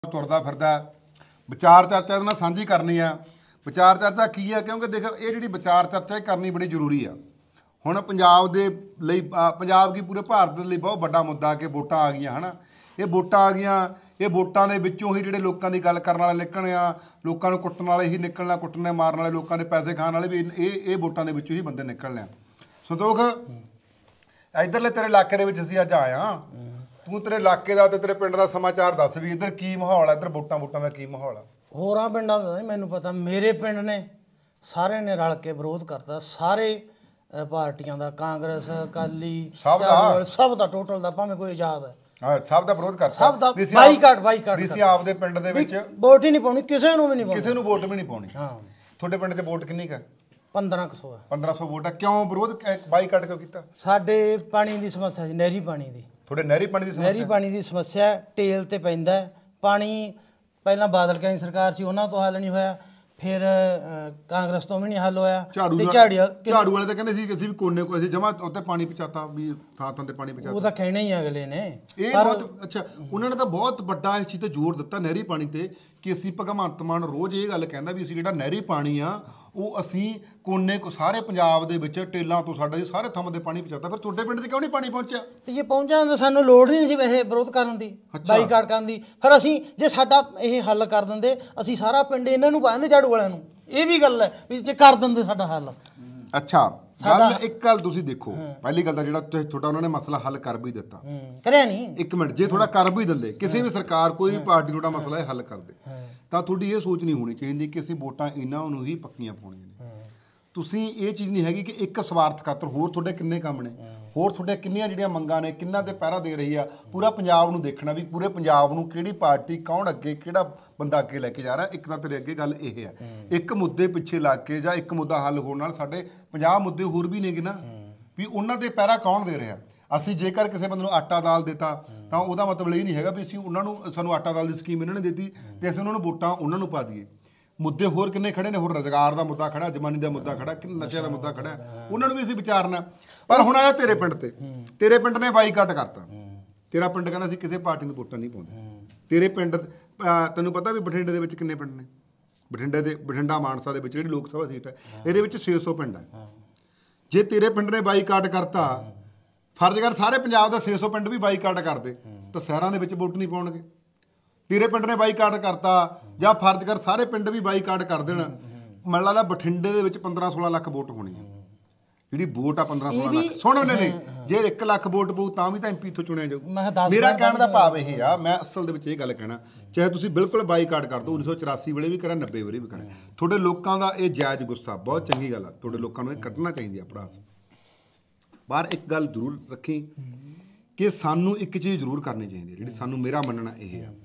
ਤੁਰਦਾ ਫਿਰਦਾ ਵਿਚਾਰ ਚਰਚਾ ਇਹਦੇ ਨਾਲ ਸਾਂਝੀ ਕਰਨੀ ਆ। ਵਿਚਾਰ ਚਰਚਾ ਕੀ ਆ ਕਿਉਂਕਿ ਦੇਖ ਇਹ ਜਿਹੜੀ ਵਿਚਾਰ ਚਰਚਾ ਇਹ ਕਰਨੀ ਬੜੀ ਜ਼ਰੂਰੀ ਆ। ਹੁਣ ਪੰਜਾਬ ਦੇ ਲਈ ਪੰਜਾਬ ਕੀ ਪੂਰੇ ਭਾਰਤ ਦੇ ਲਈ ਬਹੁਤ ਵੱਡਾ ਮੁੱਦਾ ਕਿ ਵੋਟਾਂ ਆ ਗਈਆਂ ਹੈ ਨਾ। ਇਹ ਵੋਟਾਂ ਆ ਗਈਆਂ, ਇਹ ਵੋਟਾਂ ਦੇ ਵਿੱਚੋਂ ਹੀ ਜਿਹੜੇ ਲੋਕਾਂ ਦੀ ਗੱਲ ਕਰਨ ਵਾਲੇ ਨਿਕਲਣੇ ਆ, ਲੋਕਾਂ ਨੂੰ ਕੁੱਟਣ ਵਾਲੇ ਹੀ ਨਿਕਲਣਾ, ਕੁੱਟਣੇ ਮਾਰਨ ਵਾਲੇ, ਲੋਕਾਂ ਦੇ ਪੈਸੇ ਖਾਣ ਵਾਲੇ ਵੀ ਇਹ ਵੋਟਾਂ ਦੇ ਵਿੱਚੋਂ ਹੀ ਬੰਦੇ ਨਿਕਲਣੇ ਆ। ਸੰਤੋਖ ਇੱਧਰਲੇ ਤੇਰੇ ਇਲਾਕੇ ਦੇ ਵਿੱਚ ਅਸੀਂ ਅੱਜ ਆਏ ਹਾਂ, ਤੂੰ ਤੇਰੇ ਇਲਾਕੇ ਦਾ ਤੇ ਤੇਰੇ ਪਿੰਡ ਦਾ ਸਮਾਚਾਰ ਦੱਸ ਵੀ ਇੱਧਰ ਕੀ ਮਾਹੌਲ ਆ, ਇੱਧਰ ਵੋਟਾਂ ਦਾ ਕੀ ਮਾਹੌਲ ਆ। ਹੋਰਾਂ ਪਿੰਡਾਂ ਦਾ ਨਹੀਂ ਮੈਨੂੰ ਪਤਾ, ਮੇਰੇ ਪਿੰਡ ਨੇ ਸਾਰਿਆਂ ਨੇ ਰਲ ਕੇ ਵਿਰੋਧ ਕਰਤਾ, ਸਾਰੇ ਪਾਰਟੀਆਂ ਦਾ, ਕਾਂਗਰਸ, ਅਕਾਲੀ, ਸਭ ਦਾ ਟੋਟਲ ਦਾ, ਭਾਵੇਂ ਕੋਈ ਆਜ਼ਾਦ ਹੈ, ਸਭ ਦਾ ਵਿਰੋਧ ਕਰਤਾ, ਸਭ ਦਾ ਬਾਈਕਾਟ ਵੀ ਅਸੀਂ ਆਪਦੇ ਪਿੰਡ ਦੇ ਵਿੱਚ ਵੋਟ ਹੀ ਨਹੀਂ ਪਾਉਣੀ, ਕਿਸੇ ਨੂੰ ਵੀ ਨਹੀਂ ਪਾਉਣੀ, ਕਿਸੇ ਨੂੰ ਵੋਟ ਵੀ ਨਹੀਂ ਪਾਉਣੀ। ਹਾਂ, ਤੁਹਾਡੇ ਪਿੰਡ 'ਚ ਵੋਟ ਕਿੰਨੀ ਕੁ ਹੈ? 1500 ਹੈ। 1500 ਵੋਟ ਹੈ। ਕਿਉਂ ਵਿਰੋਧ ਬਾਈਕਾਟ ਕਿਉਂ ਕੀਤਾ? ਸਾਡੇ ਪਾਣੀ ਦੀ ਸਮੱਸਿਆ ਸੀ, ਨਹਿਰੀ ਪਾਣੀ ਦੀ। ਤੁਹਾਡੇ ਨਹਿਰੀ ਪਾਣੀ ਦੀ ਸਮੱਸਿਆ? ਨਹਿਰੀ ਪਾਣੀ ਦੀ ਸਮੱਸਿਆ ਟੇਲ ਤੇ ਪੈਂਦਾ ਪਾਣੀ। ਪਹਿਲਾਂ ਬਾਦਲ ਕਹਿੰਦੀ ਸਰਕਾਰ ਸੀ, ਉਹਨਾਂ ਤੋਂ ਹੱਲ ਨਹੀਂ ਹੋਇਆ, ਫਿਰ ਕਾਂਗਰਸ ਤੋਂ ਵੀ ਨਹੀਂ ਹੱਲ ਹੋਇਆ, ਤੇ ਝਾੜੂ ਵਾਲੇ ਤਾਂ ਕਹਿੰਦੇ ਸੀ ਕਿ ਅਸੀਂ ਵੀ ਕੋਨੇ ਕੋਲ ਅਸੀਂ ਜਮਾ ਉੱਤੇ ਪਾਣੀ ਪਹੁੰਚਾਤਾ, ਵੀ ਥਾਂ ਥਾਂ ਤੇ ਪਾਣੀ ਪਹੁੰਚਾਤਾ। ਉਹ ਤਾਂ ਕਹਿਣਾ ਹੀ ਅਗਲੇ ਨੇ। ਇਹ ਬਹੁਤ ਅੱਛਾ, ਉਹਨਾਂ ਨੇ ਤਾਂ ਬਹੁਤ ਵੱਡਾ ਇਸ ਚੀਜ਼ ਤੇ ਜ਼ੋਰ ਦਿੱਤਾ ਨਹਿਰੀ ਪਾਣੀ ਤੇ, ਕਿ ਅਸੀਂ ਭਗਵੰਤ ਮਾਨ ਰੋਜ਼ ਇਹ ਗੱਲ ਕਹਿੰਦਾ ਵੀ ਅਸੀਂ ਜਿਹੜਾ ਨਹਿਰੀ ਪਾਣੀ ਆ ਉਹ ਅਸੀਂ ਕੋਨੇ ਸਾਰੇ ਪੰਜਾਬ ਦੇ ਵਿੱਚ ਟੇਲਾਂ ਤੋਂ ਸਾਡੇ ਸਾਰੇ ਥਾਂ ਤੇ ਪਾਣੀ ਪਹੁੰਚਾਤਾ। ਫਿਰ ਤੁਹਾਡੇ ਪਿੰਡ 'ਚ ਕਿਉਂ ਨਹੀਂ ਪਾਣੀ ਪਹੁੰਚਿਆ? ਤੇ ਜੇ ਪਹੁੰਚਿਆ ਤਾਂ ਸਾਨੂੰ ਲੋੜ ਨਹੀਂ ਸੀ ਵੈਸੇ ਵਿਰੋਧ ਕਰਨ ਦੀ, ਬਾਈਕਾਟ ਕਰਨ ਦੀ। ਫਿਰ ਅਸੀਂ ਜੇ ਸਾਡਾ ਇਹ ਹੱਲ ਕਰ ਦਿੰਦੇ, ਅਸੀਂ ਸਾਰਾ ਪਿੰਡ ਇਹਨਾਂ ਨੂੰ ਪਾ ਦਿੰਦੇ, ਝਾੜੂ ਵਾਲਿਆਂ ਨੂੰ। ਇਹ ਵੀ ਗੱਲ ਹੈ ਵੀ ਜੇ ਕਰ ਦਿੰਦੇ ਸਾਡਾ ਹੱਲ। ਅੱਛਾ, ਗੱਲ ਇੱਕ ਗੱਲ ਤੁਸੀਂ ਦੇਖੋ, ਪਹਿਲੀ ਗੱਲ ਤਾਂ ਜਿਹੜਾ ਤੁਹਾਡਾ ਉਹਨਾਂ ਨੇ ਮਸਲਾ ਹੱਲ ਕਰ ਵੀ ਦਿੱਤਾ, ਕਰਿਆ ਨਹੀਂ। ਇੱਕ ਮਿੰਟ, ਜੇ ਥੋੜਾ ਕਰ ਵੀ ਦਿੰਦੇ, ਕਿਸੇ ਵੀ ਸਰਕਾਰ ਕੋਈ ਵੀ ਪਾਰਟੀ ਤੁਹਾਡਾ ਮਸਲਾ ਇਹ ਹੱਲ ਕਰਦੇ, ਤਾਂ ਤੁਹਾਡੀ ਇਹ ਸੋਚ ਨਹੀਂ ਹੋਣੀ ਚਾਹੀਦੀ ਕਿ ਅਸੀਂ ਵੋਟਾਂ ਇਹਨਾਂ ਨੂੰ ਹੀ ਪੱਕੀਆਂ ਪਾਉਣੀਆਂ ਨੇ। ਤੁਸੀਂ ਇਹ ਚੀਜ਼ ਨਹੀਂ ਹੈਗੀ ਕਿ ਇੱਕ ਸਵਾਰਥ ਖਾਤਰ ਹੋਰ ਤੁਹਾਡੇ ਕਿੰਨੇ ਕੰਮ ਨੇ, ਹੋਰ ਤੁਹਾਡੇ ਕਿੰਨੀਆਂ ਜਿਹੜੀਆਂ ਮੰਗਾਂ ਨੇ, ਕਿੰਨਾਂ ਤੇ ਪਹਿਰਾ ਦੇ ਰਹੀ ਆ। ਪੂਰਾ ਪੰਜਾਬ ਨੂੰ ਦੇਖਣਾ ਵੀ ਪੂਰੇ ਪੰਜਾਬ ਨੂੰ ਕਿਹੜੀ ਪਾਰਟੀ ਕੌਣ ਅੱਗੇ, ਕਿਹੜਾ ਬੰਦਾ ਅੱਗੇ ਲੈ ਕੇ ਜਾ ਰਿਹਾ। ਇੱਕ ਤਾਂ ਤੇਰੇ ਅੱਗੇ ਗੱਲ ਇਹ ਹੈ, ਇੱਕ ਮੁੱਦੇ ਪਿੱਛੇ ਲੱਗ ਕੇ ਜਾਂ ਇੱਕ ਮੁੱਦਾ ਹੱਲ ਹੋਣ ਨਾਲ ਸਾਡੇ 50 ਮੁੱਦੇ ਹੋਰ ਵੀ ਨੇਗੇ ਨਾ, ਵੀ ਉਹਨਾਂ ਦੇ ਪਹਿਰਾ ਕੌਣ ਦੇ ਰਿਹਾ। ਅਸੀਂ ਜੇਕਰ ਕਿਸੇ ਬੰਦੇ ਨੂੰ ਆਟਾ ਦਾਲ ਦਿੱਤਾ ਤਾਂ ਉਹਦਾ ਮਤਲਬ ਇਹ ਨਹੀਂ ਹੈਗਾ ਵੀ ਅਸੀਂ ਉਹਨਾਂ ਨੂੰ, ਸਾਨੂੰ ਆਟਾ ਦਾਲ ਦੀ ਸਕੀਮ ਇਹਨਾਂ ਨੇ ਦਿੱਤੀ ਤੇ ਅਸੀਂ ਉਹਨਾਂ ਨੂੰ ਵੋਟਾਂ ਉਹਨਾਂ ਨੂੰ ਪਾ ਦਈਏ। ਮੁੱਦੇ ਹੋਰ ਕਿੰਨੇ ਖੜੇ ਨੇ, ਹੋਰ ਰੁਜ਼ਗਾਰ ਦਾ ਮੁੱਦਾ ਖੜਾ, ਜਵਾਨੀ ਦਾ ਮੁੱਦਾ ਖੜਾ, ਨਸ਼ਿਆਂ ਦਾ ਮੁੱਦਾ ਖੜਾ, ਉਹਨਾਂ ਨੂੰ ਵੀ ਅਸੀਂ ਵਿਚਾਰਨਾ। ਪਰ ਹੁਣ ਆਇਆ ਤੇਰੇ ਪਿੰਡ ਤੇ, ਤੇਰੇ ਪਿੰਡ ਨੇ ਬਾਈਕਾਟ ਕਰਤਾ। ਤੇਰਾ ਪਿੰਡ ਕਹਿੰਦਾ ਅਸੀਂ ਕਿਸੇ ਪਾਰਟੀ ਨੂੰ ਵੋਟਾਂ ਨਹੀਂ ਪਾਉਂਦੇ। ਤੇਰੇ ਪਿੰਡ ਤੈਨੂੰ ਪਤਾ ਵੀ ਬਠਿੰਡੇ ਦੇ ਵਿੱਚ ਕਿੰਨੇ ਪਿੰਡ ਨੇ? ਬਠਿੰਡਾ ਮਾਨਸਾ ਦੇ ਵਿੱਚ ਜਿਹੜੀ ਲੋਕ ਸਭਾ ਸੀਟ ਹੈ ਇਹਦੇ ਵਿੱਚ 600 ਪਿੰਡ ਹੈ। ਜੇ ਤੇਰੇ ਪਿੰਡ ਨੇ ਬਾਈਕਾਟ ਕਰਤਾ, ਫਰਜ਼ ਕਰ ਸਾਰੇ ਪੰਜਾਬ ਦਾ 600 ਪਿੰਡ ਵੀ ਬਾਈਕਾਟ ਕਰਦੇ ਤਾਂ ਸ਼ਹਿਰਾਂ ਦੇ ਵਿੱਚ ਵੋਟ ਨਹੀਂ ਪਾਉਣਗੇ। ਤੇਰੇ ਪਿੰਡ ਨੇ ਬਾਈਕਾਟ ਕਰਤਾ, ਜਾਂ ਫਰਜ਼ ਕਰ ਸਾਰੇ ਪਿੰਡ ਵੀ ਬਾਈਕਾਟ ਕਰ ਦੇਣ, ਮੈਨੂੰ ਲੱਗਦਾ ਬਠਿੰਡੇ ਦੇ ਵਿੱਚ 15-16 ਲੱਖ ਵੋਟ ਹੋਣੀ ਹੈ। ਜਿਹੜੀ ਵੋਟ ਆ 15-16 ਲੱਖ, ਸੁਣ ਲੈ ਨੇ, ਜੇ 1 ਲੱਖ ਵੋਟ ਪਊ ਤਾਂ ਵੀ ਤਾਂ ਐਮਪੀ ਇੱਥੋਂ ਚੁਣਿਆ ਜਾਊ। ਮੇਰਾ ਕਹਿਣ ਦਾ ਭਾਵ ਇਹ ਆ, ਮੈਂ ਅਸਲ ਦੇ ਵਿੱਚ ਇਹ ਗੱਲ ਕਹਿਣਾ, ਚਾਹੇ ਤੁਸੀਂ ਬਿਲਕੁਲ ਬਾਈਕਾਟ ਕਰ ਦਿਓ, 1984 ਵੇਲੇ ਵੀ ਕਰਾਂ, 90 ਵੇਲੇ ਵੀ ਕਰਾਂ, ਤੁਹਾਡੇ ਲੋਕਾਂ ਦਾ ਇਹ ਜਾਇਜ਼ ਗੁੱਸਾ ਬਹੁਤ ਚੰਗੀ ਗੱਲ ਆ, ਤੁਹਾਡੇ ਲੋਕਾਂ ਨੂੰ ਇਹ ਕੱਢਣਾ ਚਾਹੀਦੀ ਆ ਪੜਾਸ ਬਾਹਰ। ਇੱਕ ਗੱਲ ਜ਼ਰੂਰ ਰੱਖੀ ਕਿ ਸਾਨੂੰ ਇੱਕ ਚੀਜ਼ ਜ਼ਰੂਰ ਕਰਨੀ ਚਾਹੀਦੀ ਹੈ, ਜਿਹੜੀ ਸਾਨੂੰ, ਮੇਰਾ ਮੰਨਣਾ ਇਹ ਆ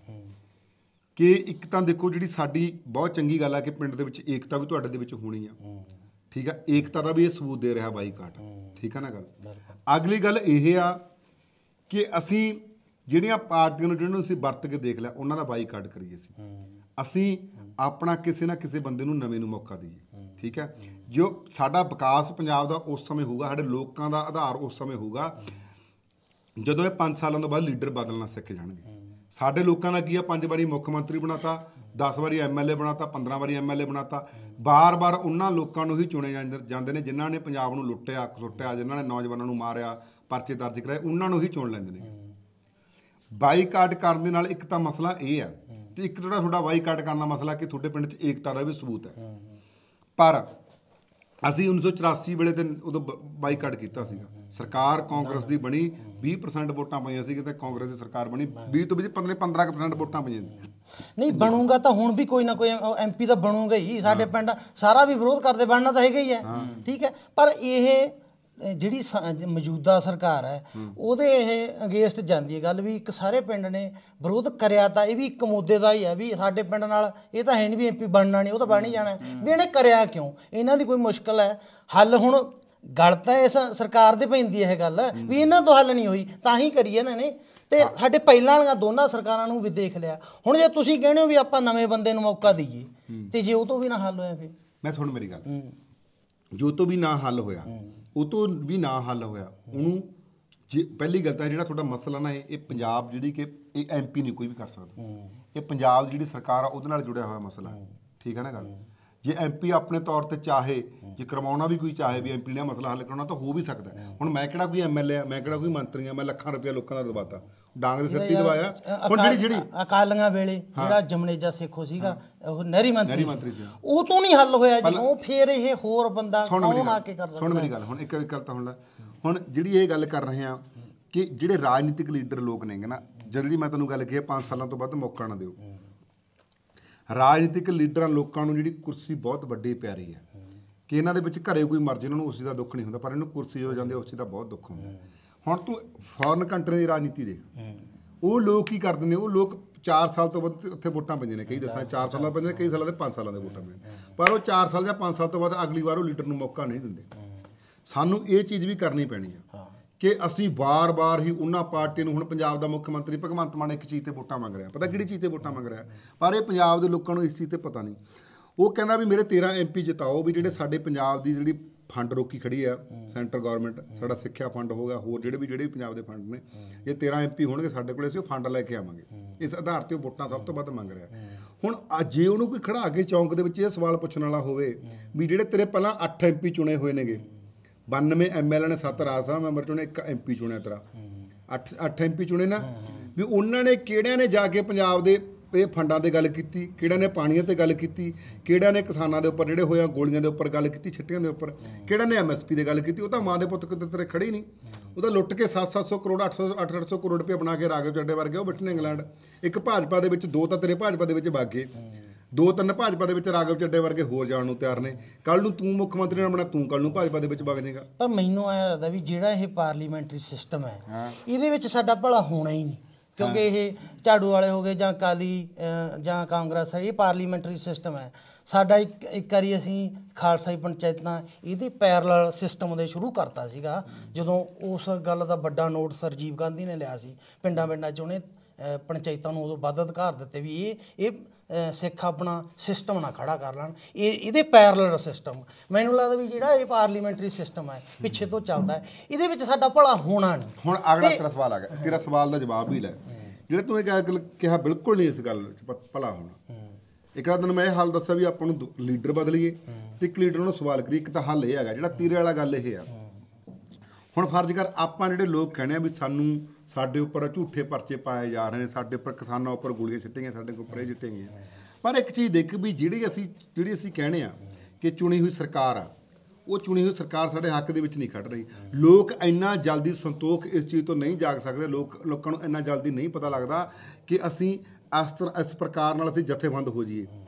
ਕਿ ਇੱਕ ਤਾਂ ਦੇਖੋ ਜਿਹੜੀ ਸਾਡੀ ਬਹੁਤ ਚੰਗੀ ਗੱਲ ਆ ਕਿ ਪਿੰਡ ਦੇ ਵਿੱਚ ਏਕਤਾ ਵੀ ਤੁਹਾਡੇ ਦੇ ਵਿੱਚ ਹੋਣੀ ਆ, ਠੀਕ ਆ। ਏਕਤਾ ਦਾ ਵੀ ਇਹ ਸਬੂਤ ਦੇ ਰਿਹਾ ਬਾਈਕਾਟ, ਠੀਕ ਆ ਨਾ ਗੱਲ। ਅਗਲੀ ਗੱਲ ਇਹ ਆ ਕਿ ਅਸੀਂ ਜਿਹੜੀਆਂ ਪਾਰਟੀਆਂ ਨੂੰ, ਜਿਹਨਾਂ ਨੂੰ ਅਸੀਂ ਵਰਤ ਕੇ ਦੇਖ ਲਿਆ, ਉਹਨਾਂ ਦਾ ਬਾਈਕਾਟ ਕਰੀਏ। ਅਸੀਂ ਆਪਣਾ ਕਿਸੇ ਨਾ ਕਿਸੇ ਬੰਦੇ ਨੂੰ ਨਵੇਂ ਨੂੰ ਮੌਕਾ ਦਈਏ, ਠੀਕ ਹੈ। ਜੋ ਸਾਡਾ ਵਿਕਾਸ ਪੰਜਾਬ ਦਾ ਉਸ ਸਮੇਂ ਹੋਊਗਾ, ਸਾਡੇ ਲੋਕਾਂ ਦਾ ਆਧਾਰ ਉਸ ਸਮੇਂ ਹੋਊਗਾ ਜਦੋਂ ਇਹ 5 ਸਾਲਾਂ ਤੋਂ ਬਾਅਦ ਲੀਡਰ ਬਦਲਣਾ ਸਿੱਖ ਜਾਣਗੇ। ਸਾਡੇ ਲੋਕਾਂ ਦਾ ਕੀ ਆ, 5 ਵਾਰੀ ਮੁੱਖ ਮੰਤਰੀ ਬਣਾਤਾ, 10 ਵਾਰੀ MLA ਬਣਾਤਾ, 15 ਵਾਰੀ MLA ਬਣਾਤਾ। ਬਾਰ-ਬਾਰ ਉਹਨਾਂ ਲੋਕਾਂ ਨੂੰ ਹੀ ਚੁਣੇ ਜਾਂਦੇ ਨੇ ਜਿਨ੍ਹਾਂ ਨੇ ਪੰਜਾਬ ਨੂੰ ਲੁੱਟਿਆ ਖਸੁੱਟਿਆ, ਜਿਨ੍ਹਾਂ ਨੇ ਨੌਜਵਾਨਾਂ ਨੂੰ ਮਾਰਿਆ, ਪਰਚੇ ਦਰਜ ਕਰਾਏ, ਉਹਨਾਂ ਨੂੰ ਹੀ ਚੁਣ ਲੈਂਦੇ ਨੇ। ਬਾਈਕਾਟ ਕਰਨ ਦੇ ਨਾਲ ਇੱਕ ਤਾਂ ਮਸਲਾ ਇਹ ਆ, ਤੇ ਇੱਕ ਜਿਹੜਾ ਤੁਹਾਡਾ ਬਾਈਕਾਟ ਕਰਨ ਦਾ ਮਸਲਾ ਕਿ ਤੁਹਾਡੇ ਪਿੰਡ 'ਚ ਏਕਤਾ ਦਾ ਵੀ ਸਬੂਤ ਹੈ। ਪਰ ਅਸੀਂ 1984 ਵੇਲੇ ਤੇ ਉਦੋਂ ਬਾਈਕਾਟ ਕੀਤਾ ਸੀਗਾ, ਸਰਕਾਰ ਕਾਂਗਰਸ ਦੀ ਬਣੀ, 20% ਵੋਟਾਂ ਪਈਆਂ ਸੀ ਤੇ ਕਾਂਗਰਸ ਦੀ ਸਰਕਾਰ ਬਣੀ, 20 ਤੋਂ ਵਿੱਚ 15% ਵੋਟਾਂ ਪਈਆਂ। ਨਹੀਂ ਬਣੂਗਾ ਤਾਂ ਹੁਣ ਵੀ ਕੋਈ ਨਾ ਕੋਈ MP ਤਾਂ ਬਣੂਗਾ ਹੀ। ਸਾਡੇ ਪਿੰਡ ਸਾਰਾ ਵੀ ਵਿਰੋਧ ਕਰਦੇ, ਬਣਨਾ ਤਾਂ ਹੈਗਾ ਹੀ ਹੈ, ਠੀਕ ਹੈ। ਪਰ ਇਹ ਜਿਹੜੀ ਮੌਜੂਦਾ ਸਰਕਾਰ ਹੈ ਉਹਦੇ ਇਹ ਅਗੇਂਸਟ ਜਾਂਦੀ ਹੈ ਗੱਲ, ਵੀ ਇੱਕ ਸਾਰੇ ਪਿੰਡ ਨੇ ਵਿਰੋਧ ਕਰਿਆ ਤਾਂ ਇਹ ਵੀ ਇੱਕ ਮੁੱਦੇ ਦਾ ਹੀ ਹੈ ਵੀ ਸਾਡੇ ਪਿੰਡ ਨਾਲ ਇਹ ਤਾਂ ਹੈ ਨਹੀਂ ਵੀ MP ਬਣਨਾ ਨਹੀਂ, ਉਹ ਤਾਂ ਬਣ ਹੀ ਜਾਣਾ। ਵੀ ਇਹਨੇ ਕਰਿਆ ਕਿਉਂ? ਇਹਨਾਂ ਦੀ ਕੋਈ ਮੁਸ਼ਕਿਲ ਹੈ ਹੱਲ? ਹੁਣ ਗੱਲ ਤਾਂ ਇਸ ਸਰਕਾਰ ਦੇ ਪੈਂਦੀ ਇਹ ਗੱਲ ਵੀ ਇਹਨਾਂ ਤੋਂ ਹੱਲ ਨਹੀਂ ਹੋਈ ਤਾਂ ਹੀ ਕਰੀ ਇਹਨਾਂ ਨੇ। ਤੇ ਸਾਡੇ ਪਹਿਲਾਂ ਵਾਲੀਆਂ ਦੋਨਾਂ ਸਰਕਾਰਾਂ ਨੂੰ ਵੀ ਦੇਖ ਲਿਆ। ਹੁਣ ਜੇ ਤੁਸੀਂ ਕਹਿੰਦੇ ਹੋ ਵੀ ਆਪਾਂ ਨਵੇਂ ਬੰਦੇ ਨੂੰ ਮੌਕਾ ਦਈਏ, ਤੇ ਜੇ ਉਹ ਤੋਂ ਵੀ ਨਾ ਹੱਲ ਹੋਇਆ, ਫਿਰ ਮੈਂ ਸੁਣ ਮੇਰੀ ਗੱਲ, ਜੋ ਤੋਂ ਵੀ ਨਾ ਹੱਲ ਹੋਇਆ, ਉਹ ਤੋਂ ਵੀ ਨਾ ਹੱਲ ਹੋਇਆ, ਉਹਨੂੰ ਜੇ ਪਹਿਲੀ ਗੱਲ ਤਾਂ ਜਿਹੜਾ ਤੁਹਾਡਾ ਮਸਲਾ ਨਾ ਇਹ ਪੰਜਾਬ ਜਿਹੜੀ ਕਿ ਇਹ ਐਮਪੀ ਨਹੀਂ ਕੋਈ ਵੀ ਕਰ ਸਕਦਾ, ਇਹ ਪੰਜਾਬ ਦੀ ਜਿਹੜੀ ਸਰਕਾਰ ਆ ਉਹਦੇ ਨਾਲ ਜੁੜਿਆ ਹੋਇਆ ਮਸਲਾ, ਠੀਕ ਹੈ ਨਾ ਗੱਲ। ਜੇ ਐਮਪੀ ਆਪਣੇ ਤੌਰ ਤੇ ਚਾਹੇ, ਜੇ ਕਰਵਾਉਣਾ ਵੀ ਕੋਈ ਚਾਹੇ ਵੀ ਐਮਪੀ ਨੇ ਮਸਲਾ ਹੱਲ ਕਰਾਉਣਾ ਤਾਂ ਹੋ ਵੀ ਸਕਦਾ। ਹੁਣ ਮੈਂ ਕਿਹੜਾ ਕੋਈ ਐਮਐਲਏ ਆ, ਮੈਂ ਕਿਹੜਾ ਕੋਈ ਮੰਤਰੀ ਆ, ਮੈਂ ਲੱਖਾਂ ਰੁਪਇਆ ਲੋਕਾਂ ਦਾ ਦਬਾਤਾ, ਡਾਂਗ ਦੇ ਸਿਰ ਤੇ ਦਵਾਇਆ। ਹੁਣ ਜਿਹੜੀ ਅਕਾਲੀਆਂ ਵੇਲੇ ਜਿਹੜਾ ਜਮਨੇਜਾ ਸੇਖੋ ਸੀਗਾ ਉਹ ਨਹਿਰੀ ਮੰਤਰੀ ਸੀ, ਉਹ ਤੋਂ ਨਹੀਂ ਹੱਲ ਹੋਇਆ ਜੀ, ਉਹ ਫੇਰ ਇਹ ਹੋਰ ਬੰਦਾ ਕੌਣ ਆ ਕੇ ਕਰ ਸਕਦਾ। ਸੁਣ ਮੇਰੀ ਗੱਲ, ਹੁਣ ਇੱਕ ਗੱਲ ਤਾਂ ਹੁਣ ਜਿਹੜੀ ਇਹ ਗੱਲ ਕਰ ਰਹੇ ਆ ਕਿ ਜਿਹੜੇ ਰਾਜਨੀਤਿਕ ਲੀਡਰ ਲੋਕ ਨੇਗੇ ਨਾ, ਜਲਦੀ ਮੈਂ ਤੈਨੂੰ ਗੱਲ ਕਹੀ 5 ਸਾਲਾਂ ਤੋਂ ਵੱਧ ਮੌਕਾ ਨਾ ਦਿਓ। ਰਾਜਨੀਤਿਕ ਲੀਡਰਾਂ ਲੋਕਾਂ ਨੂੰ ਜਿਹੜੀ ਕੁਰਸੀ ਬਹੁਤ ਵੱਡੀ ਪਿਆਰੀ ਹੈ ਕਿ ਇਹਨਾਂ ਦੇ ਵਿੱਚ ਘਰੇ ਕੋਈ ਮਰਜ਼ੀ, ਇਹਨਾਂ ਨੂੰ ਉਸ ਚੀਜ਼ ਦਾ ਦੁੱਖ ਨਹੀਂ ਹੁੰਦਾ, ਪਰ ਇਹਨੂੰ ਕੁਰਸੀ ਹੋ ਜਾਂਦੀ ਉਸ ਚੀਜ਼ ਦਾ ਬਹੁਤ ਦੁੱਖ ਹੁੰਦਾ। ਹੁਣ ਤੂੰ ਫੋਰਨ ਕੰਟਰੀ ਦੀ ਰਾਜਨੀਤੀ ਦੇਖ, ਉਹ ਲੋਕ ਕੀ ਕਰਦੇ ਨੇ, ਉਹ ਲੋਕ 4 ਸਾਲ ਤੋਂ ਵੱਧ ਉੱਥੇ ਵੋਟਾਂ ਪੈਂਦੀਆਂ ਨੇ, ਕਈ ਦੱਸਾਂ 4 ਸਾਲਾਂ ਪੈਂਦੀਆਂ ਨੇ, ਕਈ ਸਾਲਾਂ ਦੇ 5 ਸਾਲਾਂ ਦੇ ਵੋਟਾਂ ਪੈਂਦੀਆਂ, ਪਰ ਉਹ 4 ਸਾਲ ਜਾਂ 5 ਸਾਲ ਤੋਂ ਬਾਅਦ ਅਗਲੀ ਵਾਰ ਉਹ ਲੀਡਰ ਨੂੰ ਮੌਕਾ ਨਹੀਂ ਦਿੰਦੇ। ਸਾਨੂੰ ਇਹ ਚੀਜ਼ ਵੀ ਕਰਨੀ ਪੈਣੀ ਆ ਕਿ ਅਸੀਂ ਵਾਰ-ਵਾਰ ਹੀ ਉਹਨਾਂ ਪਾਰਟੀ ਨੂੰ, ਹੁਣ ਪੰਜਾਬ ਦਾ ਮੁੱਖ ਮੰਤਰੀ ਭਗਵੰਤ ਮਾਨ ਇੱਕ ਚੀਜ਼ ਤੇ ਵੋਟਾਂ ਮੰਗ ਰਿਹਾ, ਪਤਾ ਕਿਹੜੀ ਚੀਜ਼ ਤੇ ਵੋਟਾਂ ਮੰਗ ਰਿਹਾ, ਪਰ ਇਹ ਪੰਜਾਬ ਦੇ ਲੋਕਾਂ ਨੂੰ ਇਸ ਚੀਜ਼ ਤੇ ਪਤਾ ਨਹੀਂ। ਉਹ ਕਹਿੰਦਾ ਵੀ ਮੇਰੇ 13 ਐਮਪੀ ਜਿਤਾਓ, ਵੀ ਜਿਹੜੇ ਸਾਡੇ ਪੰਜਾਬ ਦੀ ਜਿਹੜੀ ਫੰਡ ਰੋਕੀ ਖੜੀ ਆ ਸੈਂਟਰ ਗਵਰਨਮੈਂਟ, ਸਾਡਾ ਸਿੱਖਿਆ ਫੰਡ ਹੋ ਗਿਆ, ਹੋਰ ਜਿਹੜੇ ਵੀ ਪੰਜਾਬ ਦੇ ਫੰਡ ਨੇ, ਇਹ 13 ਐਮਪੀ ਹੋਣਗੇ ਸਾਡੇ ਕੋਲ, ਅਸੀਂ ਉਹ ਫੰਡ ਲੈ ਕੇ ਆਵਾਂਗੇ। ਇਸ ਆਧਾਰ ਤੇ ਉਹ ਵੋਟਾਂ ਸਭ ਤੋਂ ਵੱਧ ਮੰਗ ਰਿਹਾ। ਹੁਣ ਜੇ ਉਹਨੂੰ ਕੋਈ ਖੜਾ ਕੇ ਚੌਂਕ ਦੇ ਵਿੱਚ ਇਹ ਸਵਾਲ ਪੁੱਛਣ ਵਾਲਾ ਹੋਵੇ ਵੀ ਜਿਹੜੇ ਤੇਰੇ ਪਹਿਲਾਂ 8 ਐਮਪੀ ਚੁਣੇ ਹੋਏ ਨੇਗੇ, 92 ਐਮਐਲਏ ਨੇ, 7 ਰਾਜ ਸਭਾ ਮੈਂਬਰ ਚੁਣੇ, 1 ਐਮਪੀ ਚੁਣਿਆ ਤੇਰਾ, 8 ਐਮਪੀ ਚੁਣੇ ਨਾ, ਵੀ ਉਹਨਾਂ ਨੇ ਕਿਹੜਿਆਂ ਨੇ ਜਾ ਕੇ ਪੰਜਾਬ ਦੇ ਇਹ ਫੰਡਾਂ 'ਤੇ ਗੱਲ ਕੀਤੀ, ਕਿਹੜਿਆਂ ਨੇ ਪਾਣੀਆਂ 'ਤੇ ਗੱਲ ਕੀਤੀ, ਕਿਹੜਿਆਂ ਨੇ ਕਿਸਾਨਾਂ ਦੇ ਉੱਪਰ ਜਿਹੜੇ ਹੋਇਆ ਗੋਲੀਆਂ ਦੇ ਉੱਪਰ ਗੱਲ ਕੀਤੀ, ਛਿੱਟੀਆਂ ਦੇ ਉੱਪਰ, ਕਿਹੜਿਆਂ ਨੇ ਐਮਐਸਪੀ 'ਤੇ ਗੱਲ ਕੀਤੀ। ਉਹ ਤਾਂ ਮਾਂ ਦੇ ਪੁੱਤ ਕਿਤੇ ਤੇਰੇ ਖੜੇ ਹੀ ਨਹੀਂ। ਉਹ ਤਾਂ ਲੁੱਟ ਕੇ 700 ਕਰੋੜ 800 ਕਰੋੜ ਰੁਪਏ ਬਣਾ ਕੇ ਰਾਘਵ ਚੱਡੇ ਵਰਗੇ ਉਹ ਬੈਠੇ ਨੇ ਇੰਗਲੈਂਡ। ਇੱਕ ਭਾਜਪਾ ਦੇ ਵਿੱਚ 2 ਤਾਂ ਤੇਰੇ ਭਾਜਪਾ ਦੇ ਵਿੱਚ ਵਗ ਗਏ, 2-3 ਭਾਜਪਾ ਦੇ ਵਿੱਚ ਰਾਘਵ ਚੱਡੇ ਵਰਗੇ ਹੋਰ ਜਾਣ ਨੂੰ ਤਿਆਰ ਨੇ। ਕੱਲ ਨੂੰ ਤੂੰ ਮੁੱਖ ਮੰਤਰੀ ਨਾ ਬਣਾ, ਤੂੰ ਕੱਲ ਨੂੰ ਭਾਜਪਾ ਦੇ ਵਿੱਚ ਵਗ ਜਾਏਗਾ। ਪਰ ਮੈਨੂੰ ਐਂ ਲੱਗਦਾ ਵੀ ਜਿਹੜਾ ਇਹ ਪਾਰਲੀਮੈਂਟਰੀ ਸਿਸਟਮ ਹੈ ਇਹਦੇ ਵਿੱਚ ਸਾਡਾ ਭਲਾ ਹੋਣਾ ਹੀ ਨਹੀਂ, ਕਿਉਂਕਿ ਇਹ ਝਾੜੂ ਵਾਲੇ ਹੋ ਗਏ ਜਾਂ ਅਕਾਲੀ ਜਾਂ ਕਾਂਗਰਸ, ਇਹ ਪਾਰਲੀਮੈਂਟਰੀ ਸਿਸਟਮ ਹੈ ਸਾਡਾ। ਇੱਕ ਵਾਰੀ ਅਸੀਂ ਖਾਲਸਾਈ ਪੰਚਾਇਤਾਂ ਇਹਦੇ ਪੈਰਲਲ ਸਿਸਟਮ ਦੇ ਸ਼ੁਰੂ ਕਰਤਾ ਸੀਗਾ, ਜਦੋਂ ਉਸ ਗੱਲ ਦਾ ਵੱਡਾ ਨੋਟਿਸ ਰਾਜੀਵ ਗਾਂਧੀ ਨੇ ਲਿਆ ਸੀ। ਪਿੰਡਾਂ 'ਚ ਉਹਨੇ ਪੰਚਾਇਤਾਂ ਨੂੰ ਉਦੋਂ ਵੱਧ ਅਧਿਕਾਰ ਦਿੱਤੇ ਵੀ ਇਹ ਸਿੱਖ ਆਪਣਾ ਸਿਸਟਮ ਨਾ ਖੜਾ ਕਰ ਲੈਣ, ਇਹਦੇ ਪੈਰਲਲ ਸਿਸਟਮ। ਮੈਨੂੰ ਲੱਗਦਾ ਵੀ ਜਿਹੜਾ ਇਹ ਪਾਰਲੀਮੈਂਟਰੀ ਸਿਸਟਮ ਹੈ ਪਿੱਛੇ ਤੋਂ ਚੱਲਦਾ ਹੈ, ਇਹਦੇ ਵਿੱਚ ਸਾਡਾ ਭਲਾ ਹੋਣਾ ਨਹੀਂ। ਹੁਣ ਅਗਲਾ ਤੇਰਾ ਸਵਾਲ ਆ ਗਿਆ, ਤੇਰਾ ਸਵਾਲ ਦਾ ਜਵਾਬ ਵੀ ਲੈ, ਜਿਹੜੇ ਤੂੰ ਇਹ ਕਿਹਾ ਬਿਲਕੁਲ ਨਹੀਂ ਇਸ ਗੱਲ ਵਿੱਚ ਭਲਾ ਹੋਣਾ। ਇੱਕ ਤਾਂ ਤੈਨੂੰ ਮੈਂ ਇਹ ਹੱਲ ਦੱਸਿਆ ਵੀ ਆਪਾਂ ਨੂੰ ਲੀਡਰ ਬਦਲੀਏ ਤੇ ਇੱਕ ਲੀਡਰ ਨੂੰ ਸਵਾਲ ਕਰੀਏ। ਇੱਕ ਤਾਂ ਹੱਲ ਇਹ ਹੈਗਾ, ਜਿਹੜਾ ਤੀਰੇ ਵਾਲਾ ਗੱਲ ਇਹ ਆ, ਹੁਣ ਫਰਜ਼ ਕਰ ਆਪਾਂ ਜਿਹੜੇ ਲੋਕ ਕਹਿੰਦੇ ਆ ਵੀ ਸਾਡੇ ਉੱਪਰ ਝੂਠੇ ਪਰਚੇ ਪਾਏ ਜਾ ਰਹੇ ਨੇ, ਸਾਡੇ ਉੱਪਰ ਕਿਸਾਨਾਂ ਉੱਪਰ ਗੋਲੀਆਂ ਸਿੱਟੀਆਂ, ਸਾਡੇ ਉੱਪਰ ਇਹ ਸਿੱਟੀਆਂ ਗਈਆਂ, ਪਰ ਇੱਕ ਚੀਜ਼ ਦੇਖ ਵੀ ਜਿਹੜੀ ਅਸੀਂ ਕਹਿੰਦੇ ਆ ਕਿ ਚੁਣੀ ਹੋਈ ਸਰਕਾਰ ਆ, ਉਹ ਚੁਣੀ ਹੋਈ ਸਰਕਾਰ ਸਾਡੇ ਹੱਕ ਦੇ ਵਿੱਚ ਨਹੀਂ ਖੜ ਰਹੀ। ਲੋਕ ਇੰਨਾ ਜਲਦੀ ਸੰਤੋਖ ਇਸ ਚੀਜ਼ ਤੋਂ ਨਹੀਂ ਜਾਗ ਸਕਦੇ, ਲੋਕਾਂ ਨੂੰ ਇੰਨਾ ਜਲਦੀ ਨਹੀਂ ਪਤਾ ਲੱਗਦਾ ਕਿ ਅਸੀਂ ਇਸ ਪ੍ਰਕਾਰ ਨਾਲ ਅਸੀਂ ਜਥੇਬੰਦ ਹੋ ਜਾਈਏ।